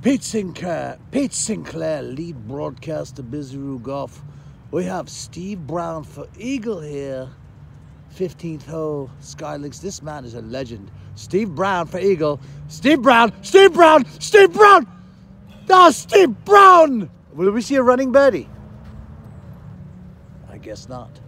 Pete Sinclair, lead broadcaster, Bizzaroo Golf. We have Steve Brown for Eagle here. 15th hole, Skylinks. This man is a legend. Steve Brown for Eagle. Steve Brown! Steve Brown! Steve Brown! Ah, Steve Brown! Will we see a running birdie? I guess not.